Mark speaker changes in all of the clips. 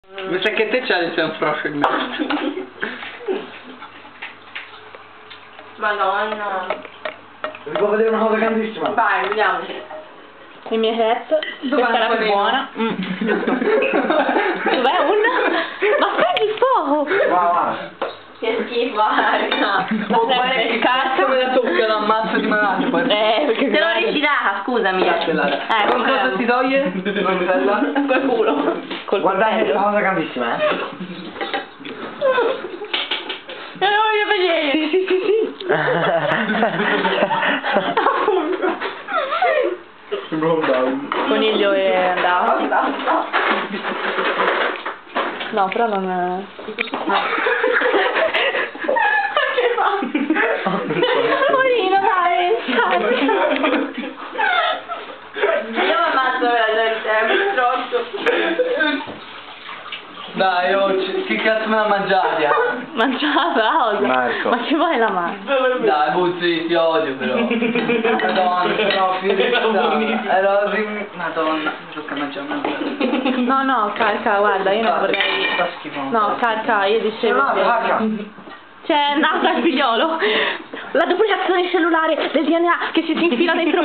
Speaker 1: Mi sa che te c'hai un froscio in mezzo.
Speaker 2: Madonna.
Speaker 3: Vi può vedere una cosa grandissima?
Speaker 2: Vai, vediamo.
Speaker 4: Le mie crepe. Questa è la più buona. Dov'è un? Ma spegni il fuoco!
Speaker 3: Va.
Speaker 2: Che schifo, raga.
Speaker 4: Il cazzo
Speaker 1: me la tocca la mazza di manate poi.
Speaker 4: perché
Speaker 2: Te l'ho rigirata, scusami.
Speaker 1: Con cosa si toglie? La Nutella?
Speaker 4: Col culo. Col
Speaker 3: Guardate
Speaker 4: coltello.
Speaker 3: questa cosa grandissima,
Speaker 4: Non lo voglio vedere. Sì. Coniglio è andato. No, però non è... Morino, dai,
Speaker 2: Io mi ammazzo veramente, è un trotto.
Speaker 1: Dai, oh, che cazzo me la mangiati?
Speaker 4: Mangiata, cosa?
Speaker 3: Marco.
Speaker 4: Ma che vuoi la mano?
Speaker 1: Dai, Buzzi, ti odio però. Madonna, no, Madonna, mi tocca mangiare una Nutella.
Speaker 4: No, carica, guarda, io non vorrei...
Speaker 1: Sta schifo.
Speaker 4: No, carica, io dicevo che... C'è nato il figliolo. La duplicazione cellulare del DNA che si infila dentro.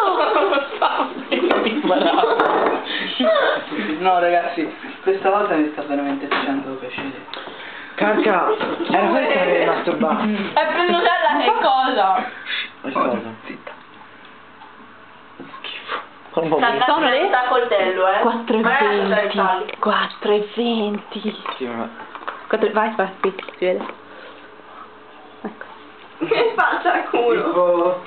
Speaker 1: No ragazzi, questa volta mi sta veramente facendo piacere.
Speaker 3: Carca, era questa che avevi masturbato.
Speaker 2: È più Nutella che cosa?
Speaker 1: Zitta.
Speaker 4: Sono le
Speaker 2: sta coltello,
Speaker 4: 4:20. 4:20. Vai, qui, si vede. Ecco.
Speaker 2: Che faccia al culo.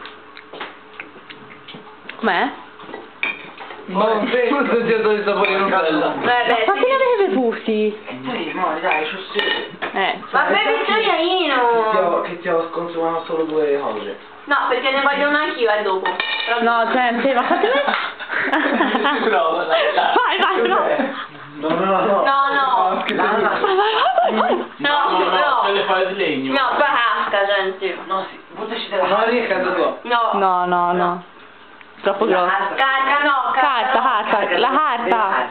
Speaker 4: Com'è?
Speaker 1: Ma non penso sia di sapore Nutella.
Speaker 4: Quanti ne avete bevuti?
Speaker 3: Dai, c'ho sede.
Speaker 2: Ma bevi Giulianino!
Speaker 3: Che ti ho consumato solo 2 cose.
Speaker 2: No, perché ne voglio una anch'io dopo.
Speaker 4: No, gente, ma quanti ne...
Speaker 1: Prova,
Speaker 4: Vai, prova.
Speaker 3: No.
Speaker 2: No.
Speaker 4: Vai.
Speaker 2: No.
Speaker 1: le fai di legno.
Speaker 2: No, poi casca, gente.
Speaker 3: No, sì, buttaci della
Speaker 1: Ma lì è casa tua.
Speaker 2: No.
Speaker 4: No. Troppo grosso.
Speaker 2: Carta, no.
Speaker 4: Carta, la carta.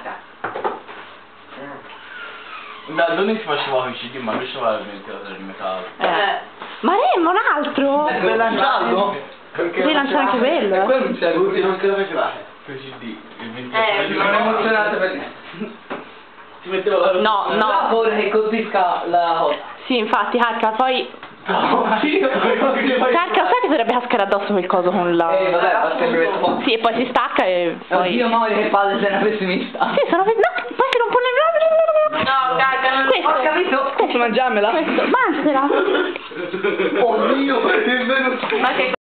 Speaker 5: Da dove si faceva i CD, ma lui c'aveva il ventilatore di metallo.
Speaker 4: Ma Remmo, un altro?
Speaker 1: Vuoi lanciarlo?
Speaker 4: Puoi lanciare anche quello?
Speaker 1: E quello non c'è
Speaker 5: Tutti non che lo facevate? Quei CD, il ventilatore di
Speaker 1: Non
Speaker 5: metallo.
Speaker 1: emozionate per
Speaker 5: Si metteva la
Speaker 4: No.
Speaker 1: La paura che colpisca la cosa.
Speaker 4: Sì, infatti, Carca, poi... Carca, sai che dovrebbe cascare addosso quel coso con la...
Speaker 1: Vabbè, basta che mi metto qua.
Speaker 4: Sì, e poi si stacca e poi...
Speaker 1: Oddio, Mauri, che palle, sei una pessimista.
Speaker 4: Sì, sono... No, poi si rompe le...
Speaker 2: No, carta, non
Speaker 4: Questo.
Speaker 1: Ho capito. Posso mangiarmela?
Speaker 4: Questo, mangiatela.
Speaker 1: Oddio, è venuto.
Speaker 2: Ma che